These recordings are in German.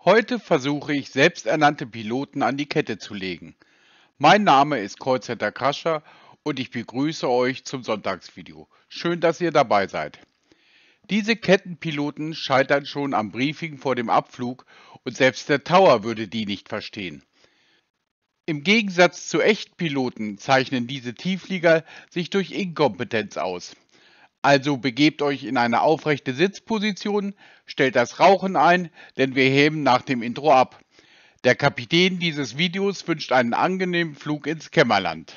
Heute versuche ich, selbsternannte Piloten an die Kette zu legen. Mein Name ist Callcenter Crusher und ich begrüße euch zum Sonntagsvideo. Schön, dass ihr dabei seid. Diese Kettenpiloten scheitern schon am Briefing vor dem Abflug und selbst der Tower würde die nicht verstehen. Im Gegensatz zu echten Piloten zeichnen diese Tiefflieger sich durch Inkompetenz aus. Also begebt euch in eine aufrechte Sitzposition, stellt das Rauchen ein, denn wir heben nach dem Intro ab. Der Kapitän dieses Videos wünscht einen angenehmen Flug ins Kämmerland.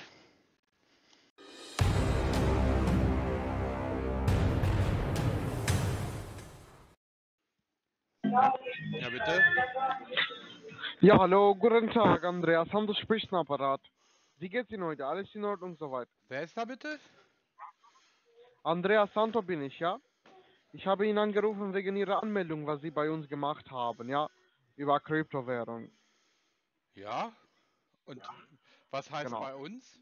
Ja, bitte? Ja, hallo, guten Tag, Andreas Santos spricht am Apparat. Wie geht's Ihnen heute? Alles in Ordnung soweit? Wer ist da bitte? Andreas Santo bin ich, ja? Ich habe ihn angerufen wegen Ihrer Anmeldung, was Sie bei uns gemacht haben, ja? Über Kryptowährung, Ja? Und was heißt genau. bei uns?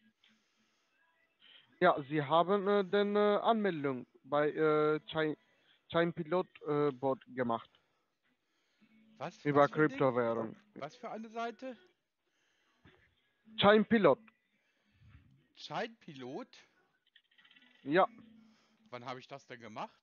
Ja, Sie haben den Anmeldung bei Chain Pilot Bot gemacht, Was über für ein Ding? Kryptowährung. Was für eine Seite? Chain Pilot, Scheinpilot? ja, Wann habe ich das denn gemacht?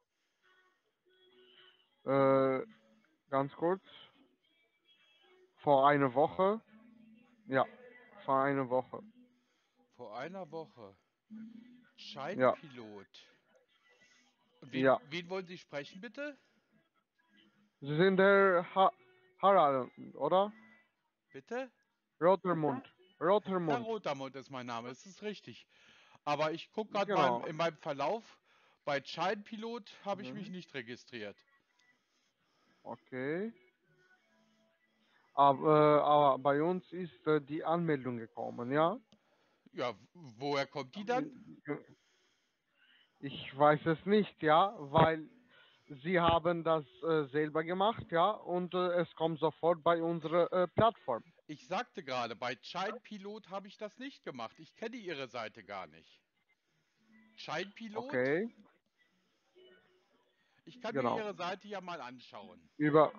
äh, ganz kurz, vor einer Woche, ja, vor einer Woche, Vor einer Woche. ja, Scheinpilot. Und ja. wen wollen Sie sprechen, bitte? Sie sind der Harald, oder? Bitte? Rotermund. Herr Rotermund. Rotermund ist mein Name, es ist richtig. Aber ich gucke gerade Genau. in meinem Verlauf. Bei Scheinpilot habe ich mich Mhm. nicht registriert. Okay. Aber bei uns ist die Anmeldung gekommen, ja? Ja, woher kommt die dann? Ich weiß es nicht, ja, weil Sie haben das selber gemacht, ja, und es kommt sofort bei unserer Plattform. Ich sagte gerade, bei Scheinpilot habe ich das nicht gemacht. Ich kenne Ihre Seite gar nicht. Scheinpilot? Okay, Ich kann mir genau. Ihre Seite ja mal anschauen. Über,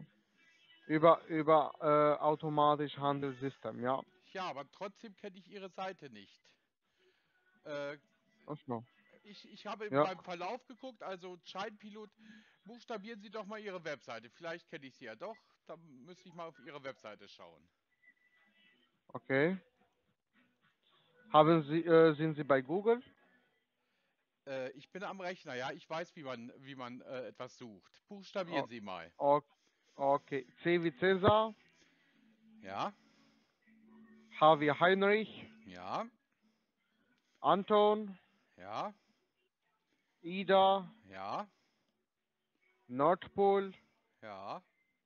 über automatisch Handelssystem, ja. Ja, aber trotzdem kenne ich Ihre Seite nicht. Äh, Ach so, ich habe in ja, meinem Verlauf geguckt, also Scheinpilot, buchstabieren Sie doch mal Ihre Webseite. Vielleicht kenne ich Sie ja doch. Dann müsste ich mal auf Ihre Webseite schauen. okay. Sind Sie bei Google? Ich bin am Rechner, ja. Ich weiß, wie man etwas sucht. Buchstabieren O- Sie mal. o- Okay. C wie Cäsar, Ja, H wie Heinrich, ja, Anton, ja, Ida, ja, Nordpol, ja,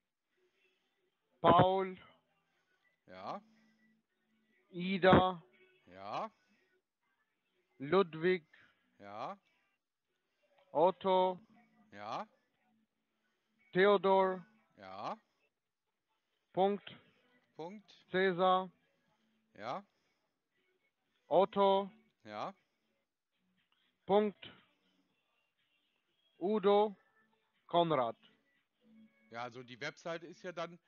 Paul, ja, Ida, ja, Ludwig, ja, Otto, ja, Theodor, ja, Punkt, Punkt, Cäsar, ja, Otto, ja. Punkt, Udo, Konrad. Ja, also die Webseite ist ja dann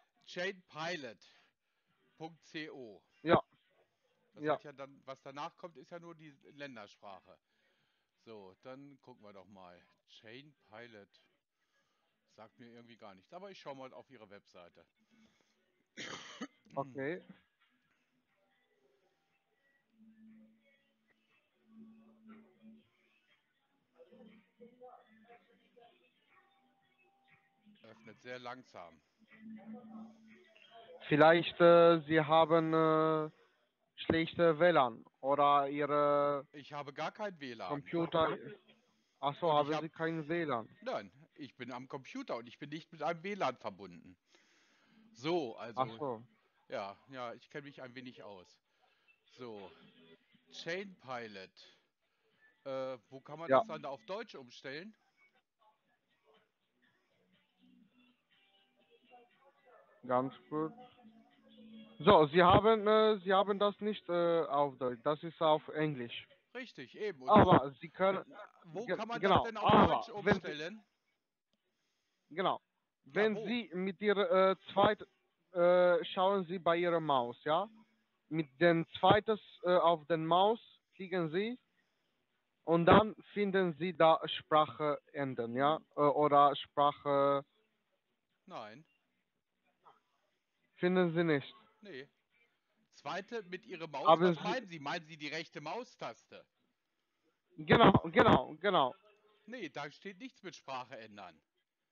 chainpilot.co. Ja, Das ja, hat ja dann, was danach kommt, ist ja nur die Ländersprache. So, dann gucken wir doch mal. Chainpilot. Sagt mir irgendwie gar nichts, aber ich schaue mal auf Ihre Webseite. okay. Öffnet sehr langsam. Vielleicht Sie haben schlechte WLAN oder Ihre Ich habe gar kein WLAN. Computer. Ach so, Und ich haben habe, Sie kein WLAN? nein, ich bin am Computer und ich bin nicht mit einem WLAN verbunden. So, Ach also, so, ja, ja, ich kenne mich ein wenig aus. So, Chainpilot. Wo kann man ja, das dann auf Deutsch umstellen? ganz gut. So, Sie haben das nicht auf Deutsch, das ist auf Englisch. Richtig, eben. Und Aber Sie können, wo kann man das genau, denn auf aber Deutsch wenn Sie, umstellen? genau, Wenn wo? Sie mit Ihrer schauen Sie bei Ihrer Maus, ja? Mit dem zweites auf den Maus klicken Sie und dann finden Sie da Sprache ändern, ja? Oder Sprache Nein, finden Sie nicht. nee. Zweite mit Ihrer Maus, Haben was Sie, meinen Sie? Meinen Sie die rechte Maustaste? genau. Nee, da steht nichts mit Sprache ändern.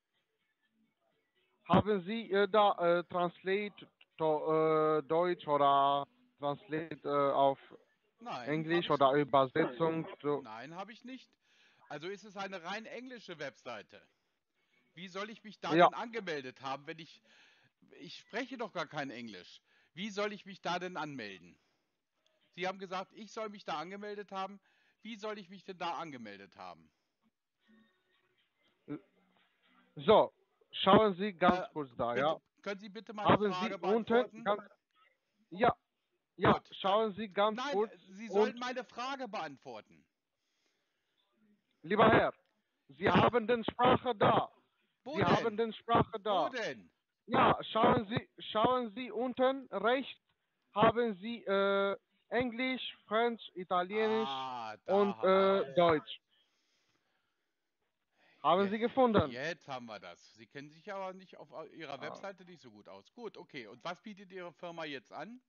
Haben Sie da Translate Deutsch oder Translate auf Nein, habe Englisch ich oder nicht. Übersetzung? So. Nein, habe ich nicht. Also ist es eine rein englische Webseite. Wie soll ich mich da Ja, denn angemeldet haben, wenn ich spreche doch gar kein Englisch. Wie soll ich mich da denn anmelden? Sie haben gesagt, ich soll mich da angemeldet haben. Wie soll ich mich denn da angemeldet haben? so. Schauen Sie ganz kurz da, ja. Können Sie bitte meine Haben Sie Frage unten beantworten? ganz, ja, ja, Gut, dann. schauen Sie ganz Nein, kurz Sie und, sollen meine Frage beantworten. lieber Herr, Sie Ja, haben den Sprache da. wo Sie haben denn? den Sprache Wo da. denn? Ja, schauen Sie unten rechts haben Sie Englisch, Franz, Italienisch Ah, da und haben wir das. Deutsch. Haben Je, Sie gefunden? jetzt haben wir das. Sie kennen sich aber nicht auf Ihrer Ah. Webseite nicht so gut aus. Gut, okay. Und was bietet Ihre Firma jetzt an?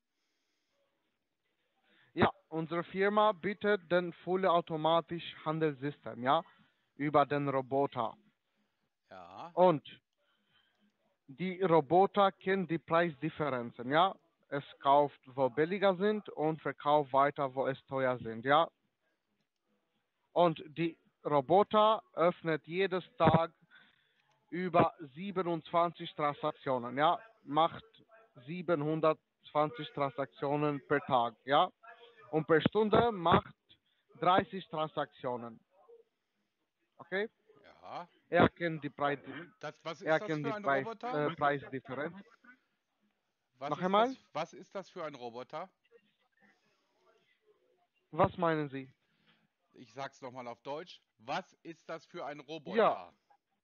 Ja, unsere Firma bietet den vollautomatisch Handelssystem, ja, über den Roboter. Ja, Und die Roboter kennen die Preisdifferenzen, ja. Es kauft, wo billiger sind und verkauft weiter, wo es teuer sind, ja. Und die Roboter öffnet jedes Tag über 27 Transaktionen, ja. Macht 720 Transaktionen per Tag, ja. Und per Stunde macht 30 Transaktionen, okay. ja. Er kennt die Preis, Was er ist das kennt für die ein Roboter? Preisdifferenz. Was Noch ist einmal, das? Was ist das für ein Roboter? was meinen Sie? Ich sag's nochmal auf Deutsch. Was ist das für ein Ja, Roboter?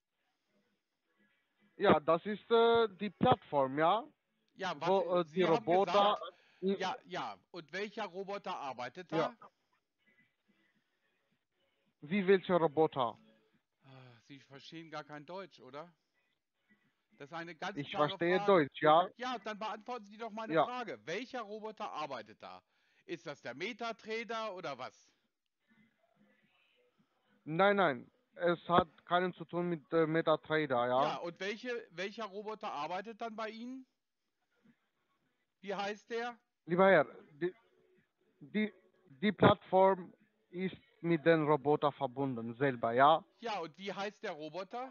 ja, das ist die Plattform, ja, Ja, wo die Sie haben Roboter, gesagt, ja, ja. Und welcher Roboter arbeitet ja, da? wie welche Roboter? Sie verstehen gar kein Deutsch, oder? Das ist eine ganz Ich klare verstehe Frage. Deutsch, ja, Ja, dann beantworten Sie doch meine ja, Frage. Welcher Roboter arbeitet da? Ist das der Metatrader oder was? nein, es hat keinen zu tun mit MetaTrader, Ja, ja. und welcher Roboter arbeitet dann bei Ihnen? Wie heißt der? Lieber Herr, die, die Plattform ist mit den Roboter verbunden, selber, ja. Ja, und wie heißt der Roboter?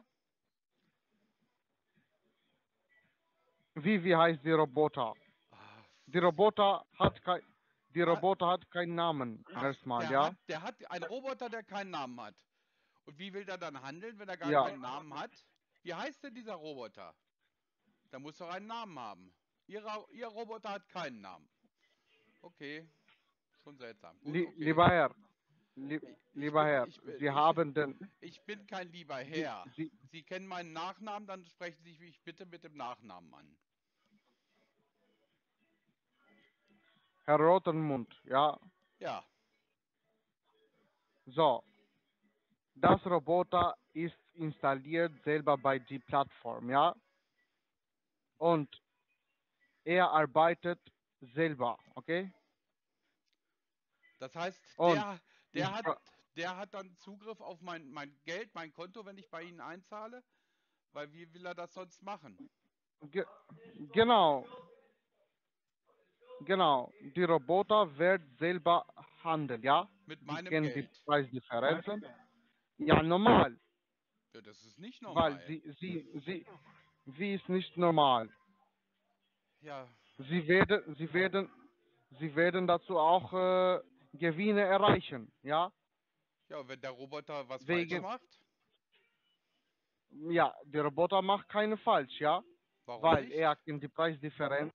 Wie heißt die Roboter? Ah, Die Roboter hat kein, die ah, Roboter hat keinen Namen, ach, erstmal, ja. der hat einen Roboter, der keinen Namen hat. Und wie will der dann handeln, wenn er gar Ja, keinen Namen hat? Wie heißt denn dieser Roboter? Der muss doch einen Namen haben. Ihr Roboter hat keinen Namen. Okay, schon seltsam. Gut, okay. Lieber Herr, Ich lieber bin, Herr, ich bin, Sie ich, haben den, ich bin kein lieber Sie, Herr. Sie, Sie kennen meinen Nachnamen, dann sprechen Sie mich bitte mit dem Nachnamen an. Herr Rotenmund, ja. Ja, So, das Roboter ist installiert selber bei die Plattform, ja. Und er arbeitet selber, okay? das heißt, Und der ich, hat, der hat dann Zugriff auf mein Geld, mein Konto, wenn ich bei Ihnen einzahle? Weil wie will er das sonst machen? ge, genau, genau, die Roboter wird selber handeln, ja? Mit Die meinem kennen die Geld. Preisdifferenzen. Ja, normal, Ja, das ist nicht weil normal. wie ist nicht normal. Ja, Sie werden dazu auch Gewinne erreichen, ja? ja, wenn der Roboter was falsch Wegen, macht, ja, der Roboter macht keine falsch, ja? warum Weil nicht? er kennt die Preisdifferenz,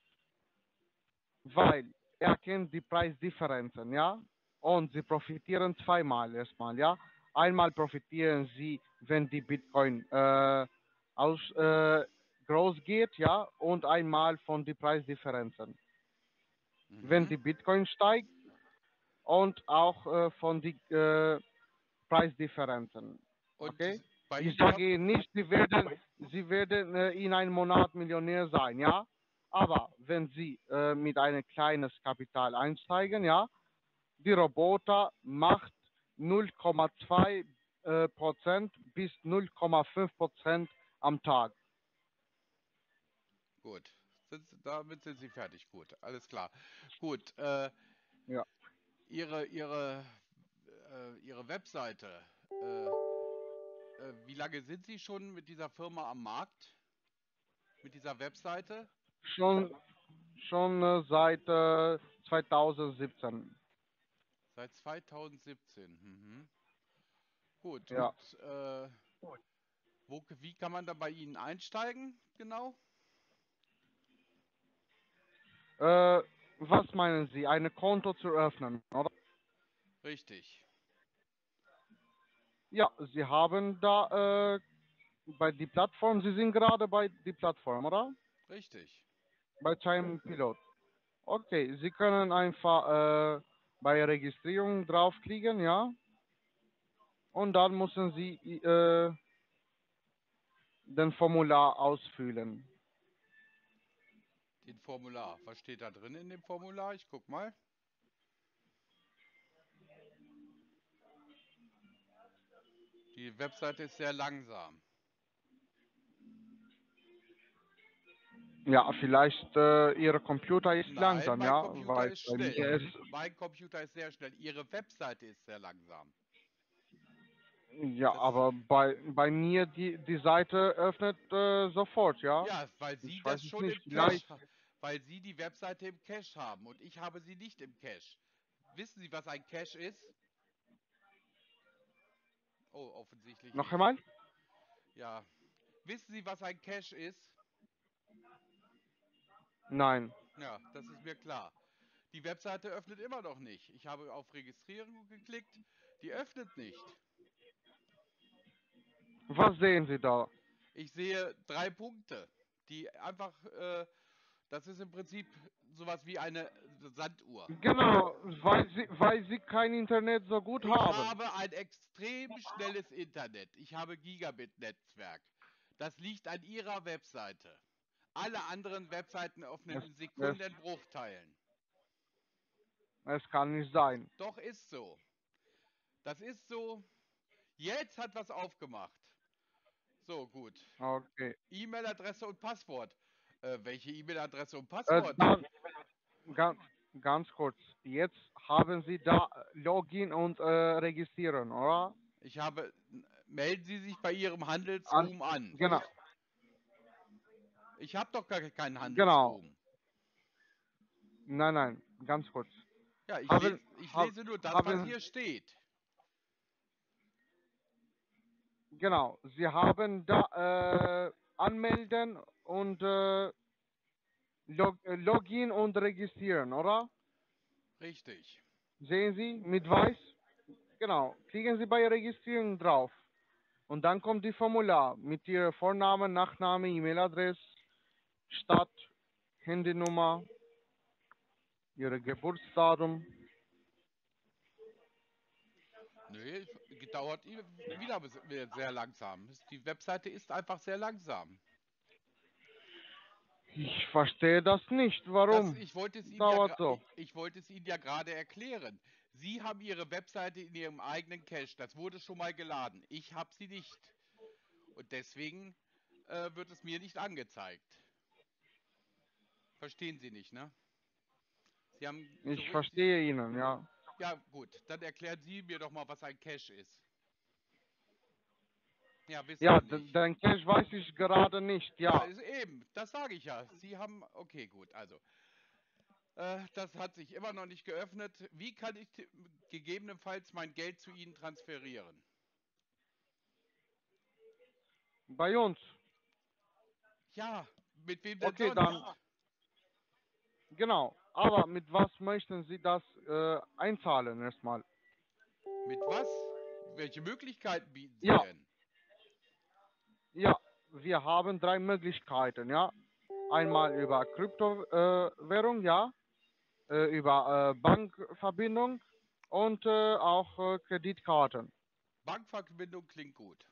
weil er kennt die Preisdifferenzen, ja? Und sie profitieren zweimal erstmal, ja? Einmal profitieren sie, wenn die Bitcoin aus groß geht, ja, und einmal von die Preisdifferenzen. Wenn Mhm. die Bitcoin steigt und auch von die Preisdifferenzen. Und Okay? bei Ich Ihrer, sage Ihnen nicht, Sie werden in einem Monat Millionär sein, ja. Aber wenn Sie mit einem kleines Kapital einsteigen, ja, die Roboter macht 0,2 Prozent bis 0,5% am Tag. gut, damit sind Sie fertig, gut, alles klar. Gut, Ja. Ihre, Ihre, Ihre Webseite, wie lange sind Sie schon mit dieser Firma am Markt? Mit dieser Webseite? Schon, schon seit 2017. Seit 2017. Mhm. Gut, Ja. und wie kann man da bei Ihnen einsteigen, genau? Was meinen Sie? Ein Konto zu öffnen, oder? Richtig, Ja, Sie haben da bei die Plattform, Sie sind gerade bei die Plattform, oder? richtig. Bei Time Pilot. Okay, Sie können einfach bei Registrierung draufklicken, ja, und dann müssen Sie den Formular ausfüllen. Den Formular. Was steht da drin in dem Formular? Ich guck mal. Die Webseite ist sehr langsam. Ja, vielleicht Ihr Computer ist Nein, langsam, mein ja, Computer weil ist bei mir schnell. ist, Mein Computer ist sehr schnell. Ihre Webseite ist sehr langsam. ja, Das, aber bei mir die Seite öffnet sofort, ja. ja, weil Sie Ich weiß das es schon nicht, im vielleicht. weil Sie die Webseite im Cache haben und ich habe sie nicht im Cache. Wissen Sie, was ein Cache ist? Oh, offensichtlich Noch nicht. einmal? Ja. Wissen Sie, was ein Cache ist? Nein. Ja, das ist mir klar. Die Webseite öffnet immer noch nicht. Ich habe auf Registrierung geklickt. Die öffnet nicht. Was sehen Sie da? Ich sehe 3 Punkte, die einfach, das ist im Prinzip sowas wie eine Sanduhr. Genau, weil Sie kein Internet so gut Ich haben. habe ein extrem schnelles Internet. Ich habe Gigabit-Netzwerk. Das liegt an Ihrer Webseite. Alle anderen Webseiten öffnen Es, in es, Sekundenbruchteilen. es kann nicht sein. Doch ist so. Das ist so. Jetzt hat was aufgemacht. So, gut. Okay. E-Mail-Adresse und Passwort. Welche E-Mail-Adresse und Passwort? Dann ganz, ganz kurz. Jetzt haben Sie da Login und registrieren, oder? Melden Sie sich bei Ihrem An, Handelsroom an. genau, Ich habe doch gar keinen genau. Handelsroom. Nein, nein, ganz kurz. Ja, Haben, ich hab, lese nur das, was haben, hier steht. genau. Sie haben da anmelden und Login und registrieren, oder? Richtig. Sehen Sie mit weiß? Genau. Klicken Sie bei Registrieren drauf. Und dann kommt die Formular mit Ihrem Vornamen, Nachname, E-Mail-Adresse, Stadt, Handynummer, Ihre Geburtsdatum. Nö, dauert wieder sehr langsam. Die Webseite ist einfach sehr langsam. Ich verstehe das nicht. Warum? Dauert so. Ich wollte es Ihnen ja gerade erklären. Sie haben Ihre Webseite in Ihrem eigenen Cache. Das wurde schon mal geladen. Ich habe sie nicht. Und deswegen wird es mir nicht angezeigt. Verstehen Sie nicht, ne? Sie haben Ich zurück. verstehe Ihnen, ja. Ja, gut. Dann erklären Sie mir doch mal, was ein Cache ist. Ja, wissen Ja, Sie nicht. den Cache weiß ich gerade nicht, Ja, ja. ist eben. Das sage ich ja. Sie haben. Okay, gut. Also, das hat sich immer noch nicht geöffnet. Wie kann ich gegebenenfalls mein Geld zu Ihnen transferieren? Bei uns. Ja, mit wem denn Okay, dann, sonst? genau. Aber mit was möchten Sie das einzahlen erstmal? Mit was? Welche Möglichkeiten bieten Sie Ja, denn? ja. wir haben drei Möglichkeiten, ja. Einmal über Kryptowährung, ja, über Bankverbindung und auch Kreditkarten. Bankverbindung klingt gut.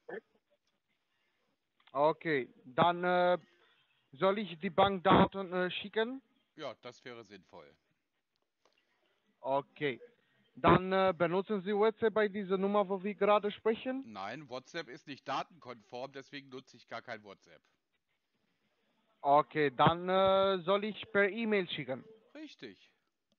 Okay, dann soll ich die Bankdaten schicken? Ja, das wäre sinnvoll. Okay. Dann benutzen Sie WhatsApp bei dieser Nummer, wo wir gerade sprechen? Nein, WhatsApp ist nicht datenkonform, deswegen nutze ich gar kein WhatsApp. Okay, dann soll ich per E-Mail schicken. Richtig.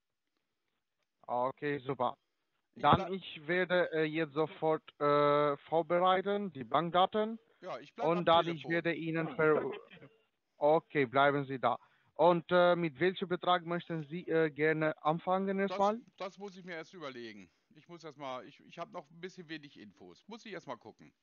Okay, super. Ich Dann bleib, ich werde jetzt sofort vorbereiten, die Bankdaten. ich bleib Und am dann ich Telefon. werde Ihnen per... Okay, bleiben Sie da. Und mit welchem Betrag möchten Sie gerne anfangen erstmal? Das muss ich mir erst überlegen. Ich muss erst mal, ich habe noch ein bisschen wenig Infos. Muss ich erst mal gucken.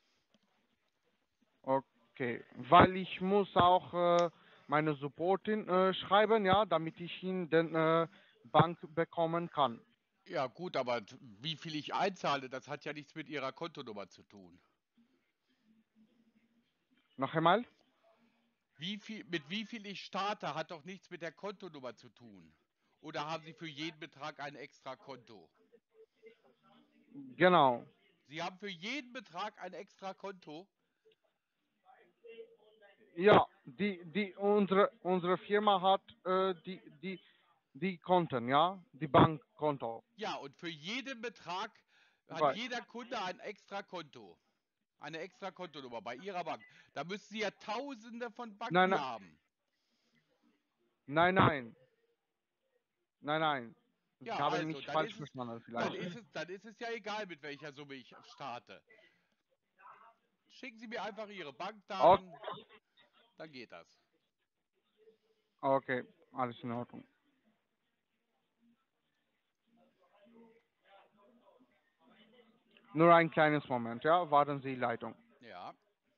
Okay, weil ich muss auch meine Supportin schreiben, ja, damit ich Ihnen den Bank bekommen kann. Ja, gut, aber wie viel ich einzahle, das hat ja nichts mit Ihrer Kontonummer zu tun. Noch einmal? Mit wie viel ich starte, hat doch nichts mit der Kontonummer zu tun. Oder haben Sie für jeden Betrag ein extra Konto? Genau. Sie haben für jeden Betrag ein extra Konto? Ja, unsere Firma hat die Konten, ja, die Bankkonto. Ja, und für jeden Betrag hat Weil, jeder Kunde ein extra Konto. Eine extra Kontonummer bei Ihrer Bank. Da müssen Sie ja Tausende von nein, Banken nein, haben. nein, nein, nein, nein. Sie Ja, haben also, mich falsch verstanden vielleicht. dann ist es ja egal, mit welcher Summe ich starte. Schicken Sie mir einfach Ihre O- Bankdaten, dann geht das. Okay, alles in Ordnung. Nur ein kleines Moment, ja, warten Sie, Leitung. Ja.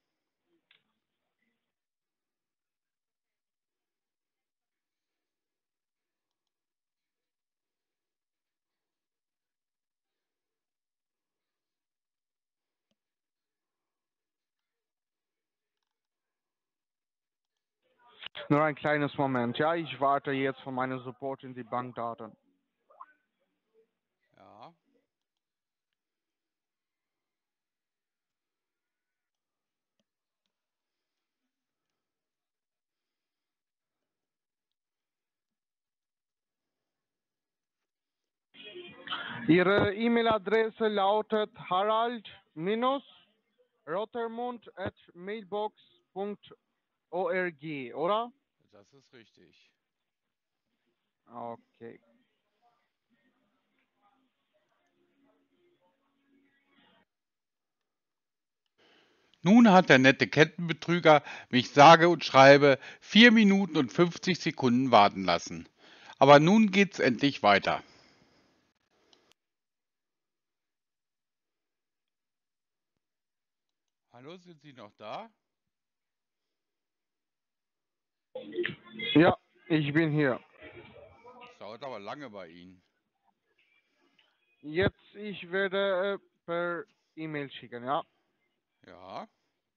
Nur ein kleines Moment, ja, ich warte jetzt von meiner Support in die Bankdaten. Ja. Ihre E-Mail-Adresse lautet harald-rotermund@mailbox.org, oder? Das ist richtig. Okay. Nun hat der nette Kettenbetrüger mich sage und schreibe 4 Minuten und 50 Sekunden warten lassen. Aber nun geht's endlich weiter. Hallo, sind Sie noch da? Ja, ich bin hier. Das dauert aber lange bei Ihnen. Jetzt, ich werde per E-Mail schicken, ja. Ja.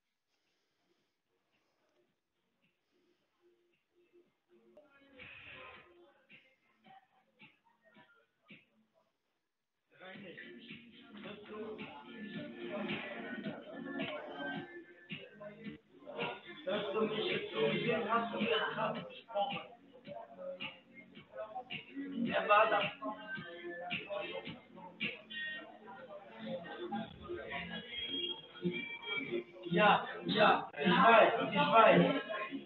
Ja, ja, ich weiß, ich weiß.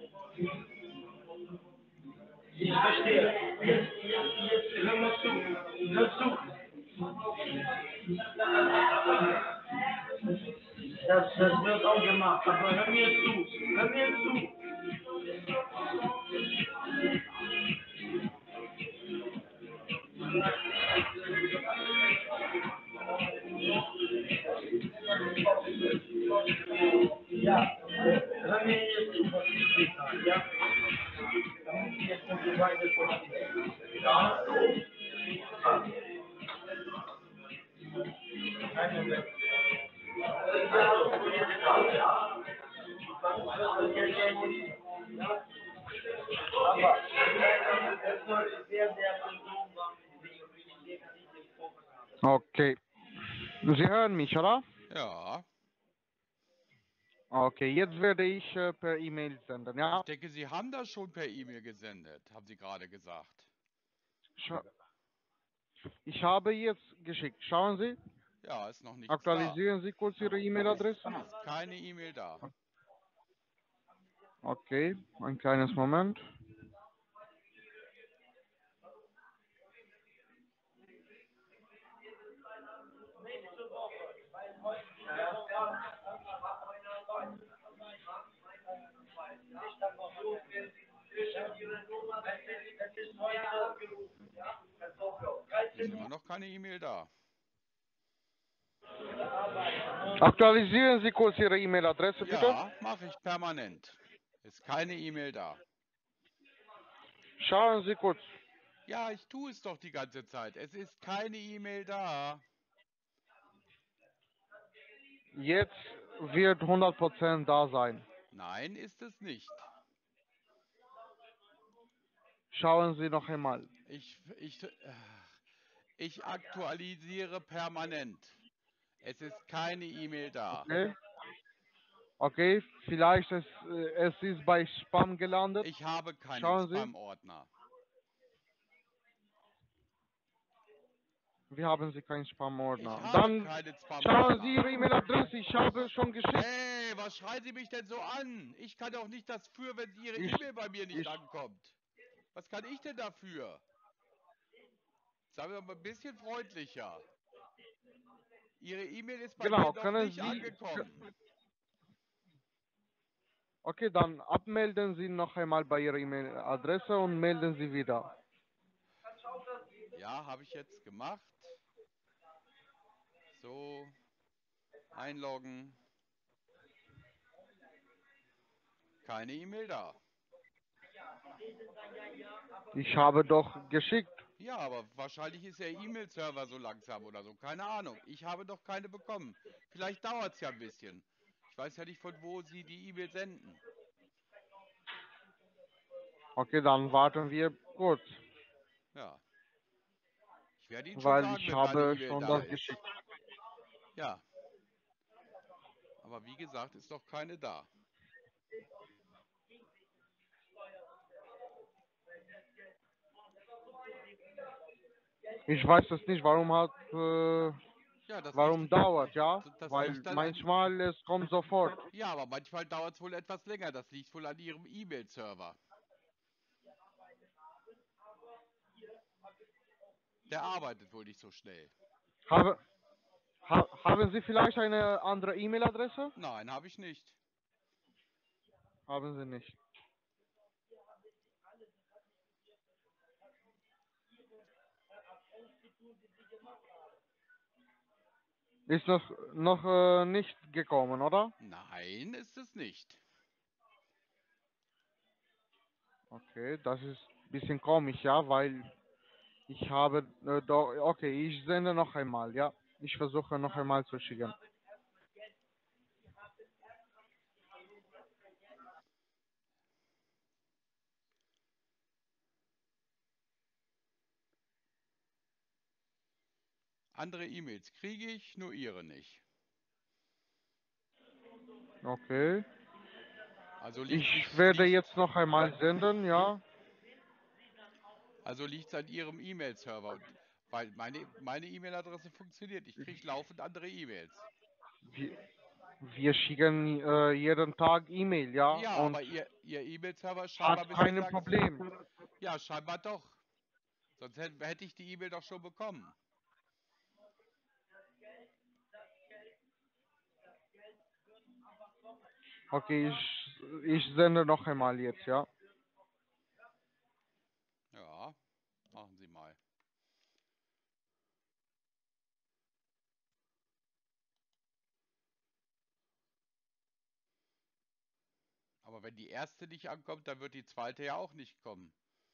Ich verstehe. Hör mal zu, hör zu. Das wird auch gemacht, aber hör mir zu, hör mir zu. Ja, hör mir jetzt zu, was ich dir sage, ja? Damit wir jetzt nicht so weiter verstehen. Ja, einen Moment. Okay. Sie hören mich, oder? Ja, Okay, jetzt werde ich per E-Mail senden, ich ja? denke, Sie haben das schon per E-Mail gesendet, haben Sie gerade gesagt. Scha Ich habe jetzt geschickt. Schauen Sie, Ja, ist noch nichts da. aktualisieren Sie kurz Ihre E-Mail-Adresse. Ist keine E-Mail da. Okay, ein kleines Moment. Ist immer noch keine E-Mail da. Aktualisieren Sie kurz Ihre E-Mail-Adresse, bitte. Ja, mache ich permanent. Ist keine E-Mail da. Schauen Sie kurz. Ja, ich tue es doch die ganze Zeit. Es ist keine E-Mail da. Jetzt wird 100% da sein. Nein, ist es nicht. Schauen Sie noch einmal. Ich aktualisiere permanent. Es ist keine E-Mail da. Okay? Okay, vielleicht es ist bei Spam gelandet. Ich habe keinen Schauen Sie. Spam-Ordner. Wie haben Sie keinen Ich Spam-Ordner? habe Dann keinen schauen Sie Spam-Ordner. Ihre E-Mail-Adresse. Ich habe schon geschickt. Hey, was schreien Sie mich denn so an? Ich kann doch nicht dafür, wenn Ihre Ich, E-Mail bei mir nicht ich, ankommt. Was kann ich denn dafür? Sagen wir mal ein bisschen freundlicher. Ihre E-Mail ist bei mir genau, noch können nicht Sie. angekommen. Okay, dann abmelden Sie noch einmal bei Ihrer E-Mail-Adresse und melden Sie wieder. Ja, habe ich jetzt gemacht. So, einloggen. Keine E-Mail da. Ich habe doch geschickt. Ja, aber wahrscheinlich ist der E-Mail-Server so langsam oder so. Keine Ahnung. Ich habe doch keine bekommen. Vielleicht dauert es ja ein bisschen. Ich weiß ja nicht, von wo Sie die E-Mail senden. Okay, dann warten wir kurz, Ja. Ich werde Ihnen schon weil sagen, ich wenn meine habe E-Mail schon da das ist. geschickt. Ja. Aber wie gesagt, ist doch keine da. Ich weiß es nicht, Ja, warum dauert, ja? das Weil liegt an. manchmal es kommt sofort. Ja, aber manchmal dauert es wohl etwas länger. Das liegt wohl an Ihrem E-Mail-Server. Der arbeitet wohl nicht so schnell. Habe, haben Sie vielleicht eine andere E-Mail-Adresse? Nein, habe ich nicht. Haben Sie nicht. Ist noch nicht gekommen, oder? Nein, ist es nicht. Okay, das ist ein bisschen komisch, ja, weil ich habe doch, okay, ich sende noch einmal, ja. Ich versuche noch einmal zu schicken. Andere E-Mails kriege ich, nur Ihre nicht. Okay. Also Ich liegt werde jetzt noch einmal senden, ja. es an Ihrem E-Mail-Server. Weil meine E-Mail-Adresse funktioniert. Ich kriege laufend andere E-Mails. Wir, wir schicken jeden Tag E-Mail, ja, Ja, und aber Ihr E-Mail-Server ist scheinbar hat ein bisschen kein langsam. Problem. Ja, scheinbar doch. Sonst hätte ich die E-Mail doch schon bekommen. Okay, ich sende noch einmal jetzt, ja. Ja, machen Sie mal. Aber wenn die erste nicht ankommt, dann wird die zweite ja auch nicht kommen.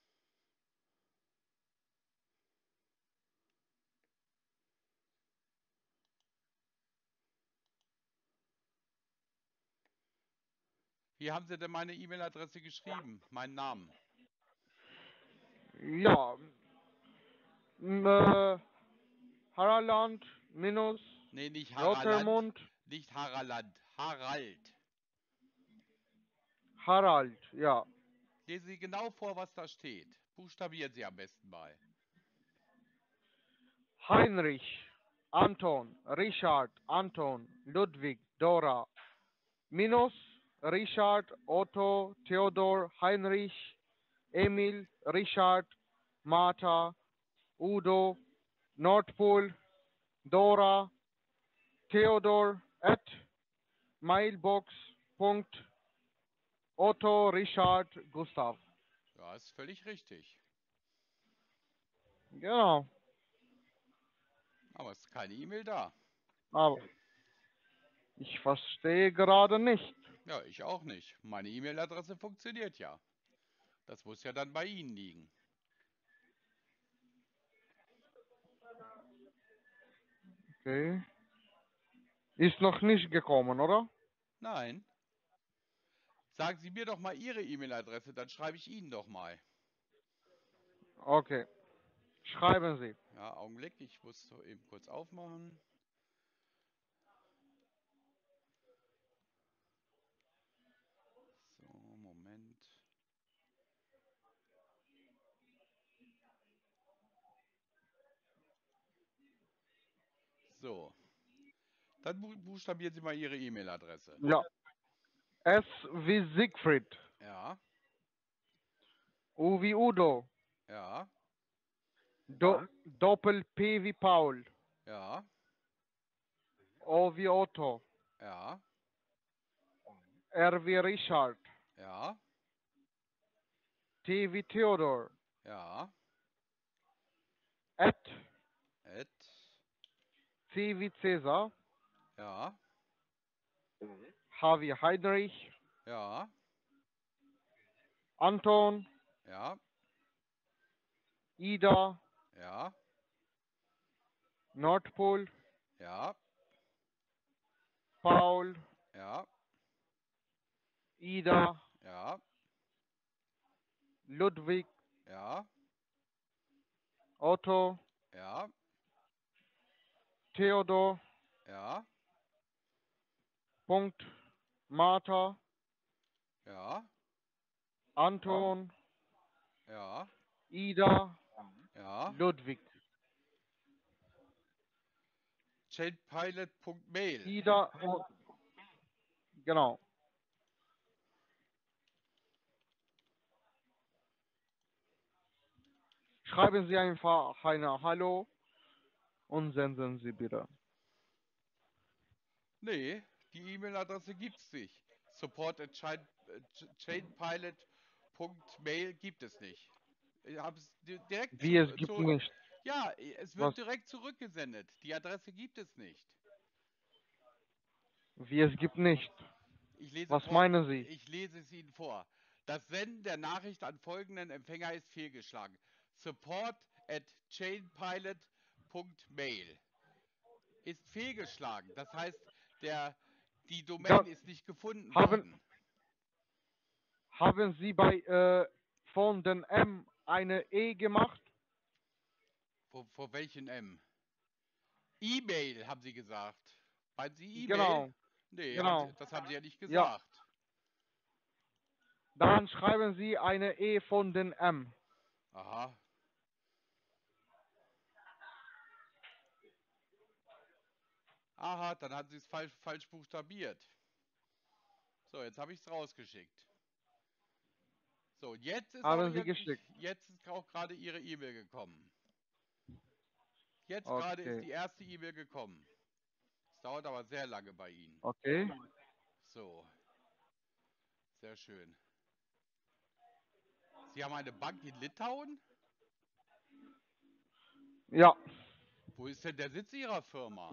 Wie haben Sie denn meine E-Mail-Adresse geschrieben? Meinen Namen? Ja, m, äh, Harald minus Nee, nicht Haraland, Rotermund nicht Haraland, Harald. Harald, ja. Lesen Sie genau vor, was da steht. Buchstabieren Sie am besten mal. Heinrich, Anton, Richard, Anton, Ludwig, Dora, minus Richard, Otto, Theodor, Heinrich, Emil, Richard, Martha, Udo, Nordpol, Dora, Theodor, at Mailbox. Otto, Richard, Gustav. Ja, ist völlig richtig. Genau, Aber es ist keine E-Mail da. aber ich verstehe gerade nicht. Ja, ich auch nicht. Meine E-Mail-Adresse funktioniert ja. Das muss ja dann bei Ihnen liegen. Okay. Ist noch nicht gekommen, oder? Nein. Sagen Sie mir doch mal Ihre E-Mail-Adresse, dann schreibe ich Ihnen doch mal. Okay. Schreiben Sie. Ja, Augenblick, ich muss so eben kurz aufmachen. So, Moment. So, dann buchstabieren Sie mal Ihre E-Mail-Adresse. Ja. S wie Siegfried. Ja, U wie Udo. ja, Doppel P wie Paul. ja, O wie Otto. ja, R wie Richard. ja, T wie Theodor. ja, At C wie Cäsar. ja, H wie Heinrich. ja, Anton. ja, Ida. ja, Nordpol. ja, Paul. ja, Ida. ja, Ludwig. ja, Otto. ja, Theodor. ja, Punkt. Martha. ja, Anton. ja, Ida. ja. Ludwig. Chainpilot.mail. Ida. Genau. Schreiben Sie einfach eine Hallo und senden Sie bitte. Nee, die E-Mail-Adresse gibt's nicht. Support at chainpilot.mail gibt es nicht. Ich habe es direkt Wie es gibt nicht. ja, es Was? wird direkt zurückgesendet. Die Adresse gibt es nicht. Wie es gibt nicht. Ich lese Was vor, meinen Sie? ich lese es Ihnen vor. Das Senden der Nachricht an folgenden Empfänger ist fehlgeschlagen. Support at chainpilot.mail ist fehlgeschlagen. Das heißt, die Da, Domain ist nicht gefunden haben, worden. haben Sie bei von den M eine E gemacht? Vor welchen M? E-Mail, haben Sie gesagt. Meinen Sie E-Mail? Genau, Nee, genau. das haben Sie ja nicht Ja, gesagt. dann schreiben Sie eine E von den M. Aha. Aha, dann haben Sie es falsch buchstabiert. So, jetzt habe ich es rausgeschickt. So, Haben Sie geschickt. jetzt ist auch gerade Ihre E-Mail gekommen. Jetzt gerade ist Okay, die erste E-Mail gekommen. Es dauert aber sehr lange bei Ihnen. okay. So, sehr schön. Sie haben eine Bank in Litauen? Ja, Wo ist denn der Sitz Ihrer Firma?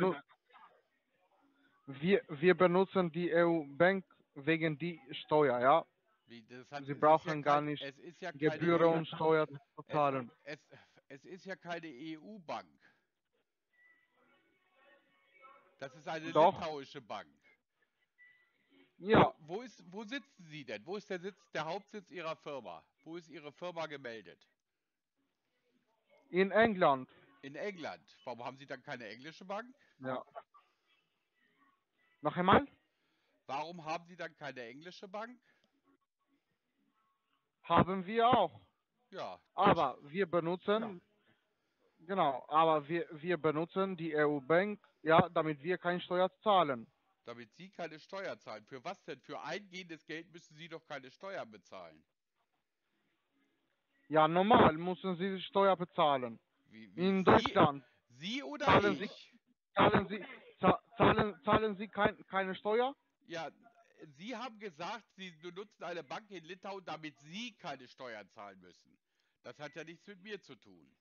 wir benutzen die EU-Bank wegen die Steuer, ja. Wie, Sie brauchen gar nicht es ist ja keine Gebühren und Steuer zu es, zahlen. es, es ist ja keine EU-Bank. Das ist eine Doch, litauische Bank. ja, Wo sitzen Sie denn? Wo ist der Hauptsitz Ihrer Firma? Wo ist Ihre Firma gemeldet? in England. In England. Warum haben Sie dann keine englische Bank? Ja. Noch einmal? Warum haben Sie dann keine englische Bank? Haben wir auch. Ja, Aber wir benutzen, genau, aber wir benutzen die EU-Bank, ja, damit wir keine Steuer zahlen. damit Sie keine Steuer zahlen. Für was denn? Für eingehendes Geld müssen Sie doch keine Steuer bezahlen. Ja, normal müssen Sie Steuer bezahlen. Wie In Sie, Deutschland Sie oder zahlen Sie, ich? zahlen Sie keine Steuer? Ja, Sie haben gesagt, Sie benutzen eine Bank in Litauen, damit Sie keine Steuern zahlen müssen. Das hat ja nichts mit mir zu tun.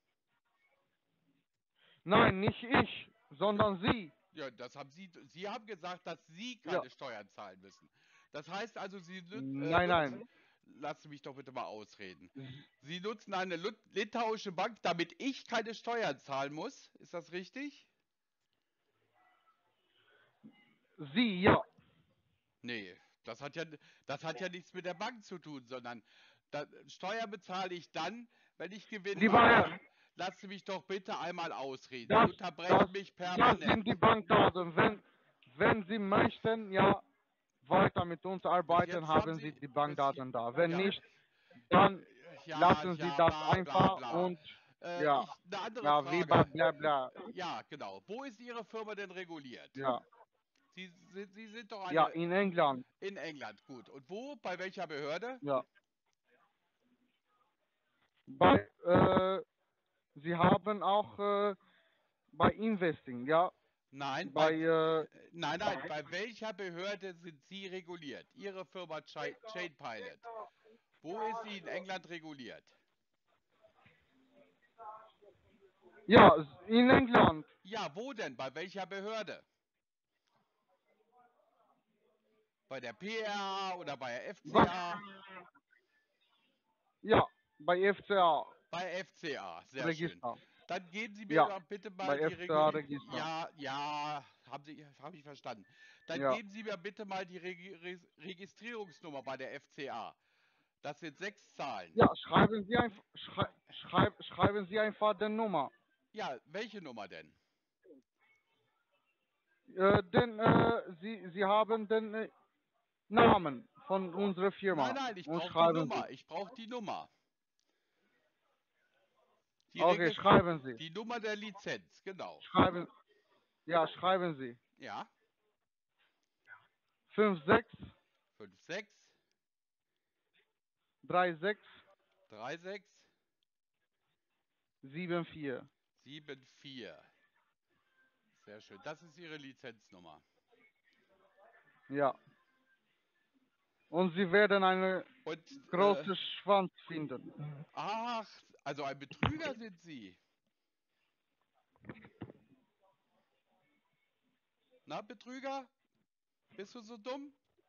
Nein, nicht ich, sondern Sie. Ja, das haben Sie haben gesagt, dass Sie Ja. keine Steuern zahlen müssen. Das heißt also, Sie Nein, nutzen, nein. lassen Sie mich doch bitte mal ausreden. Sie nutzen eine litauische Bank, damit ich keine Steuern zahlen muss. Ist das richtig? Sie, ja. Nee, das hat ja nichts mit der Bank zu tun, sondern Steuer bezahle ich dann, wenn ich Gewinn Lieber mache. Herr, Lassen Sie mich doch bitte einmal ausreden. Sie das, unterbrechen mich das permanent. sind die Bankdaten. Wenn Sie möchten, ja, weiter mit uns arbeiten, jetzt haben haben Sie Sie- die Bankdaten da. Wenn Ja, nicht, dann ja, lassen Sie ja, das bla bla einfach bla. und ja, Eine andere ja, wie bei Frage. bla bla. Ja, genau. Wo ist Ihre Firma denn reguliert? Ja, Sie sind doch ja, eine in England. in England, gut. Und wo? Bei welcher Behörde? Ja. Bei, Sie haben auch bei Investing, ja, Nein, bei, nein. Bei welcher Behörde sind Sie reguliert? Ihre Firma Chain Pilot. Wo ist sie in England reguliert? ja, in England. Ja, wo denn? Bei welcher Behörde? Bei der PRA oder bei der Was? FCA? Ja, bei FCA Bei FCA, sehr schön. Register. Dann geben Sie mir Ja, doch bitte mal bei die FCA Register. Ja, habe ich verstanden. Dann Ja. geben Sie mir bitte mal die Registrierungsnummer bei der FCA. Das sind 6 Zahlen. Ja, schreiben Sie einfach die Nummer. Ja, welche Nummer denn? Denn Sie haben den Namen von unserer Firma Nein, ich und brauche die schreiben Sie. Nummer. Ich brauche die Nummer. Die, Okay, schreiben Sie. die Nummer der Lizenz, genau. Schreiben Sie. Ja, 56 56 36 36 74. 74. Sehr schön. Das ist Ihre Lizenznummer. Ja. Und Sie werden einen Und, großen Schwanz finden. ach, also ein Betrüger sind Sie. Na, Betrüger? Bist du so dumm?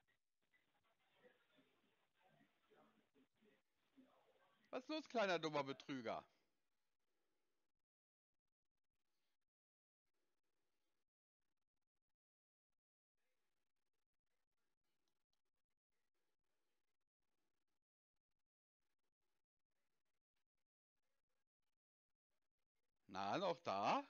Was ist los, kleiner dummer Betrüger? Na, noch da?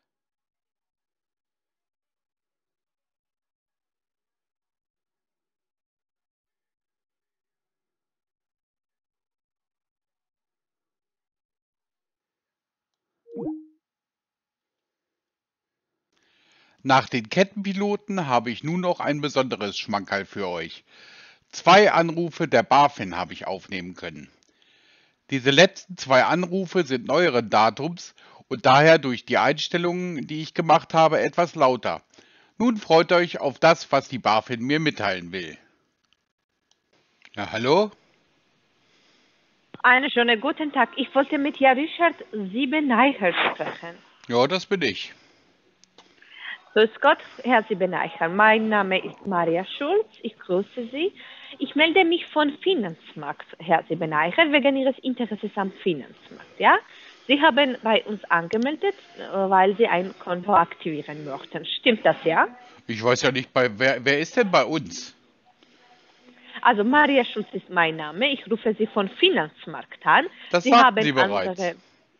Nach den Kettenpiloten habe ich nun noch ein besonderes Schmankerl für euch. 2 Anrufe der BaFin habe ich aufnehmen können. Diese letzten 2 Anrufe sind neueren Datums und daher durch die Einstellungen, die ich gemacht habe, etwas lauter. Nun freut euch auf das, was die BaFin mir mitteilen will. Ja, hallo? Einen schönen guten Tag. Ich wollte mit Herrn Richard Siebeneicher sprechen. Ja, das bin ich. Grüß Gott, Herr Siebeneicher. Mein Name ist Maria Schulz. Ich grüße Sie. Ich melde mich von Finanzmarkt, Herr Siebeneicher, wegen Ihres Interesses am Finanzmarkt. Ja? Sie haben bei uns angemeldet, weil Sie ein Konto aktivieren möchten. Stimmt das, ja? Ich weiß ja nicht, wer ist denn bei uns? Also Maria Schulz ist mein Name. Ich rufe Sie von Finanzmarkt an. Das Sie sagten haben Sie bereits.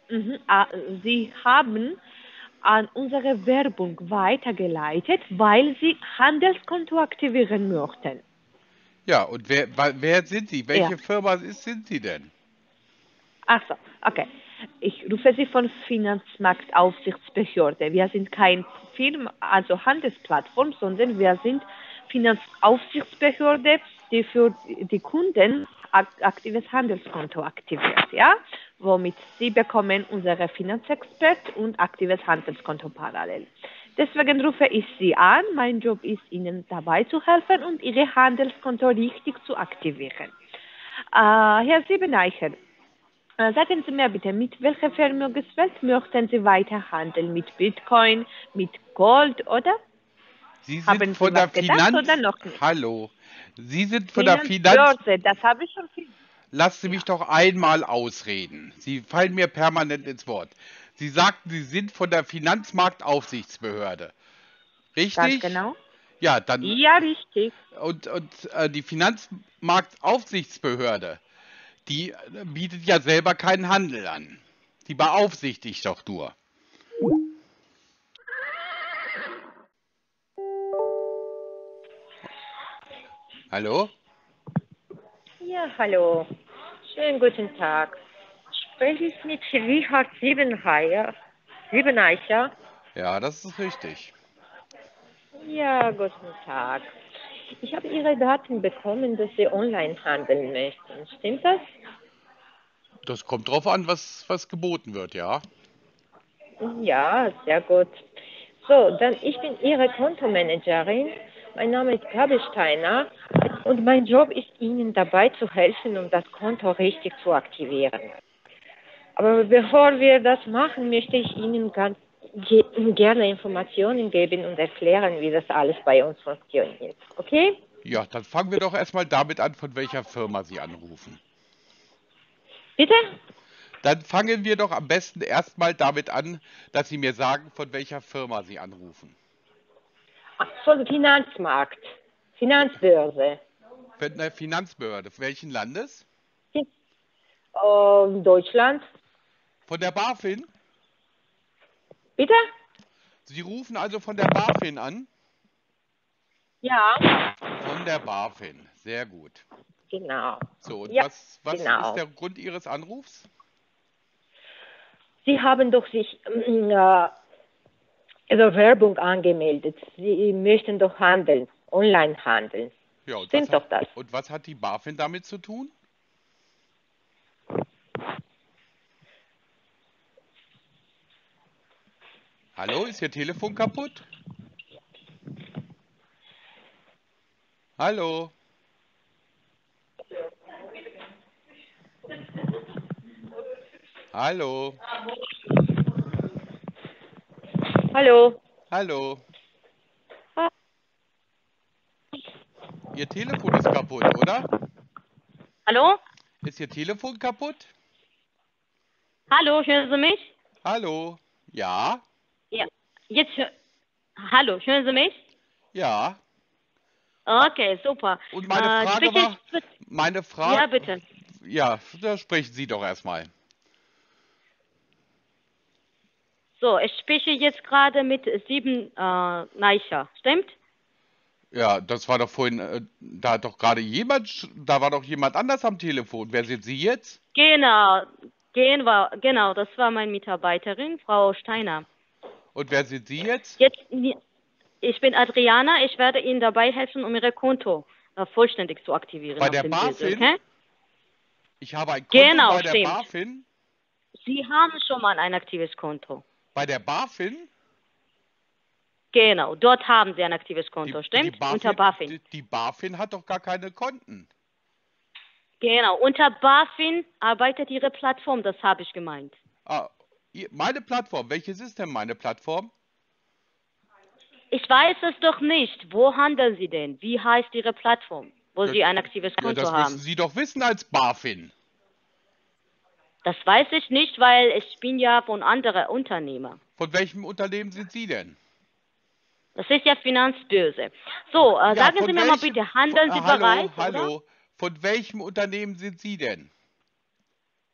Mhm. Sie haben an unsere Werbung weitergeleitet, weil Sie Handelskonto aktivieren möchten. Ja, und wer sind Sie? Ja. Welche Firma sind Sie denn? Ach so, okay. Ich rufe Sie von Finanzmarktaufsichtsbehörde. Wir sind kein also Handelsplattform, sondern wir sind Finanzaufsichtsbehörde, die für die Kunden aktives Handelskonto aktiviert, ja? Womit Sie bekommen unsere Finanzexpert und aktives Handelskonto parallel. Deswegen rufe ich Sie an. Mein Job ist, Ihnen dabei zu helfen und Ihr Handelskonto richtig zu aktivieren. Herr Siebeneicher, sagen Sie mir bitte, mit welcher Vermögenswert möchten Sie weiter handeln? Mit Bitcoin, mit Gold, oder? Sie sind Haben Sie von der was gedacht oder noch nicht? Hallo. Sie sind von der Finanzbörse, das habe ich schon viel. Lassen Sie Ja, mich doch einmal ausreden. Sie fallen mir permanent ins Wort. Sie sagten, Sie sind von der Finanzmarktaufsichtsbehörde. ganz Richtig? genau. Ja, dann Ja, richtig. die Finanzmarktaufsichtsbehörde, die bietet ja selber keinen Handel an. Die beaufsichtigt doch nur. Hallo? Ja, hallo. Schönen guten Tag. Spreche ich mit Richard Siebeneicher? Ja, das ist richtig. Ja, guten Tag. Ich habe Ihre Daten bekommen, dass Sie online handeln möchten. Stimmt das? Das kommt drauf an, was geboten wird, ja. Ja, sehr gut. So, dann ich bin Ihre Kontomanagerin. Mein Name ist Gabi Steiner und mein Job ist Ihnen dabei zu helfen, um das Konto richtig zu aktivieren. Aber bevor wir das machen, möchte ich Ihnen gerne Informationen geben und erklären, wie das alles bei uns funktioniert. Okay? Ja, dann fangen wir doch erstmal damit an, von welcher Firma Sie anrufen. Bitte? Dann fangen wir doch am besten erstmal damit an, dass Sie mir sagen, von welcher Firma Sie anrufen. Von Finanzmarkt. Finanzbörse. Von der Finanzbehörde. Welchen Landes? Deutschland. Von der BaFin? Bitte? Sie rufen also von der BaFin an? Ja. Von der BaFin. Sehr gut. Genau. So, und Ja, was ist genau. der Grund Ihres Anrufs? Sie haben doch sich also Werbung angemeldet. Sie möchten doch handeln, online handeln. Ja, und Stimmt doch das? was hat die BaFin damit zu tun? Hallo, ist Ihr Telefon kaputt? Hallo? Hallo? Hallo. Hallo? Ihr Telefon ist kaputt, oder? Hallo? Ist Ihr Telefon kaputt? Hallo, hören Sie mich? Hallo? Ja? Ja. Hallo, hören Sie mich? Ja? Okay, super. Und meine Frage Spreche war, ich mit... meine Ja, Frage, bitte. ja, da sprechen Sie doch erstmal. So, ich spreche jetzt gerade mit Neicher, stimmt? Ja, das war doch vorhin, da hat doch gerade da war doch jemand anders am Telefon. Wer sind Sie jetzt? Genau, das war meine Mitarbeiterin, Frau Steiner. Und wer sind Sie jetzt? Ich bin Adriana, ich werde Ihnen dabei helfen, um Ihr Konto vollständig zu aktivieren Bei auf der dem Börse, BaFin? okay? Ich habe ein Konto Genau, bei der stimmt. BaFin. Sie haben schon mal ein aktives Konto. Bei der BaFin? Genau, dort haben Sie ein aktives Konto, stimmt? Unter BaFin. Die BaFin hat doch gar keine Konten. Genau, unter BaFin arbeitet Ihre Plattform, das habe ich gemeint. Ah, meine Plattform, welches ist denn meine Plattform? Ich weiß es doch nicht. Wo handeln Sie denn? Wie heißt Ihre Plattform, wo Sie ein aktives Ja, Konto das müssen haben? Sie doch wissen als BaFin. Das weiß ich nicht, weil ich bin ja von anderen Unternehmer. Von welchem Unternehmen sind Sie denn? Das ist ja Finanzbörse. So, Ja, sagen von Sie mir mal welchem? bitte, handeln Sie Hallo, bereits, oder? hallo. Von welchem Unternehmen sind Sie denn?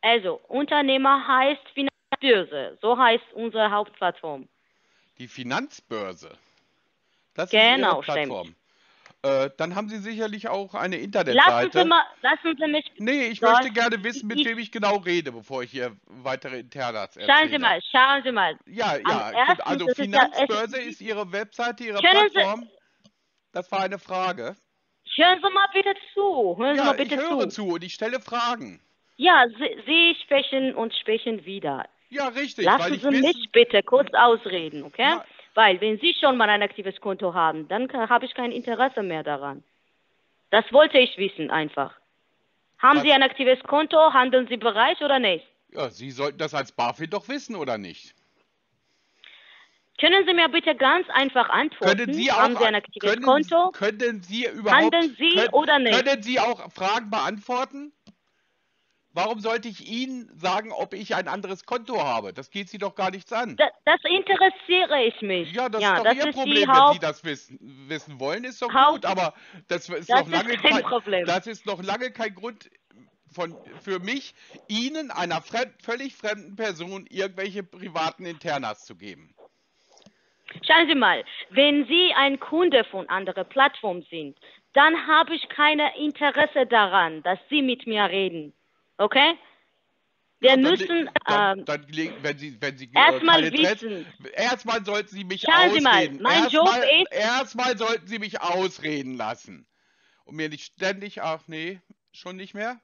Also, Unternehmer heißt Finanzbörse. So heißt unsere Hauptplattform. Die Finanzbörse. Das ist Ihre Genau, Plattform. Dann haben Sie sicherlich auch eine Lassen Internetseite. Sie mich. Nee, ich Dort- möchte gerne wissen, mit ich- wem ich genau rede, bevor ich hier weitere Internas Schauen erzähle. Sie mal. Ja, ja, ersten, also das ist ja- Finanzbörse ist Ihre Webseite, Ihre Können Sie- Plattform. Das war eine Frage. Hören Sie mal bitte zu. Hören Sie Ja, mal bitte ich höre zu. zu und ich stelle Fragen. Ja, Sie sprechen und sprechen wieder. Ja, richtig, weil Lassen ich Sie mich wissen... bitte kurz ausreden, okay? Ja. Weil, wenn Sie schon mal ein aktives Konto haben, dann habe ich kein Interesse mehr daran. Das wollte ich wissen, einfach. Haben Was? Sie ein aktives Konto? Handeln Sie bereits oder nicht? Ja, Sie sollten das als BaFin doch wissen, oder nicht? Können Sie mir bitte ganz einfach antworten? Können Sie auch, Haben Sie ein aktives Konto? Können Sie überhaupt... Handeln Sie oder nicht? Können Sie auch Fragen beantworten? Warum sollte ich Ihnen sagen, ob ich ein anderes Konto habe? Das geht Sie doch gar nichts an. Das interessiere ich mich. Ja, das ist doch Ihr ist Problem, die wenn Sie Haupt... das wissen wollen, ist doch Haupt- gut, aber das ist Das noch lange ist kein Problem. das ist noch lange kein Grund für mich, Ihnen, einer völlig fremden Person, irgendwelche privaten Internas zu geben. Schauen Sie mal, wenn Sie ein Kunde von anderer Plattform sind, dann habe ich kein Interesse daran, dass Sie mit mir reden. Okay? Wir Ja, müssen wenn Sie erstmal kein Interesse- wissen. Erstmal sollten Sie mich Schauen Sie mal, ausreden. mein Job ist- Erstmal sollten Sie mich ausreden lassen. Und mir nicht ständig, ach nee, schon nicht mehr?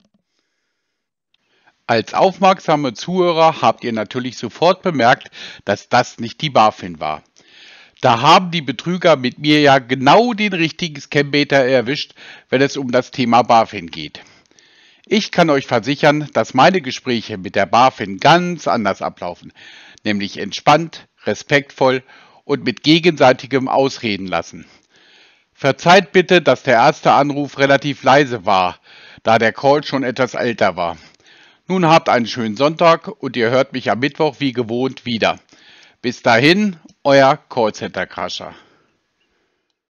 Als aufmerksame Zuhörer habt ihr natürlich sofort bemerkt, dass das nicht die BaFin war. Da haben die Betrüger mit mir ja genau den richtigen Scambaiter erwischt, wenn es um das Thema BaFin geht. Ich kann euch versichern, dass meine Gespräche mit der BaFin ganz anders ablaufen, nämlich entspannt, respektvoll und mit gegenseitigem Ausreden lassen. Verzeiht bitte, dass der erste Anruf relativ leise war, da der Call schon etwas älter war. Nun habt einen schönen Sonntag und ihr hört mich am Mittwoch wie gewohnt wieder. Bis dahin, euer Callcenter Crasher.